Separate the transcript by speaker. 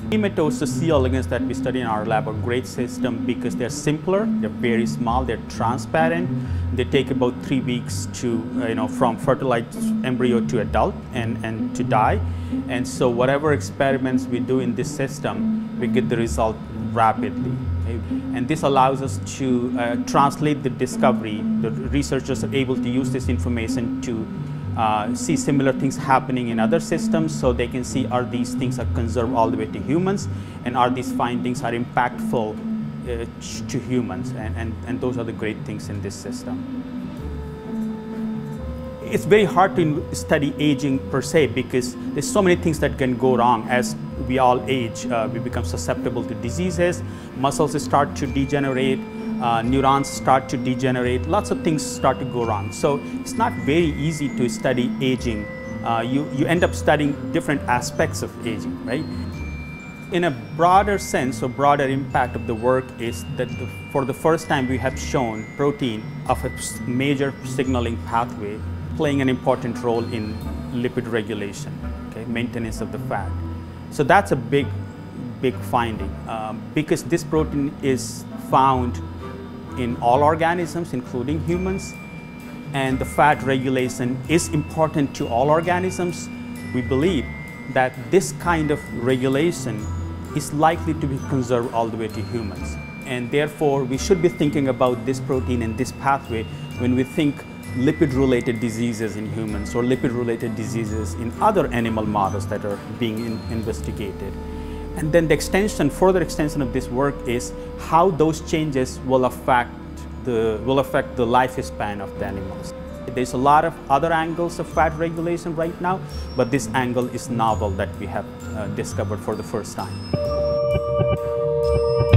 Speaker 1: Nematodes, the C. elegans that we study in our lab, are a great system because they're simpler, they're very small, they're transparent. They take about 3 weeks to, from fertilized embryo to adult and to die. And so whatever experiments we do in this system, we get the result rapidly. Okay? And this allows us to translate the discovery. The researchers are able to use this information to see similar things happening in other systems, so they can see, are these things are conserved all the way to humans, and are these findings are impactful to humans, and those are the great things in this system. It's very hard to study aging per se because there's so many things that can go wrong. As we all age, we become susceptible to diseases, muscles start to degenerate, neurons start to degenerate, lots of things start to go wrong. So it's not very easy to study aging. You end up studying different aspects of aging, right? In a broader sense, or broader impact of the work is that for the first time we have shown protein of a major signaling pathway playing an important role in lipid regulation, okay, maintenance of the fat. So that's a big finding because this protein is found in all organisms, including humans, and the fat regulation is important to all organisms. We believe that this kind of regulation is likely to be conserved all the way to humans, and therefore we should be thinking about this protein and this pathway when we think lipid-related diseases in humans or lipid-related diseases in other animal models that are being investigated. And then the further extension of this work is how those changes will affect the lifespan of the animals. There's a lot of other angles of fat regulation right now, but this angle is novel that we have discovered for the first time.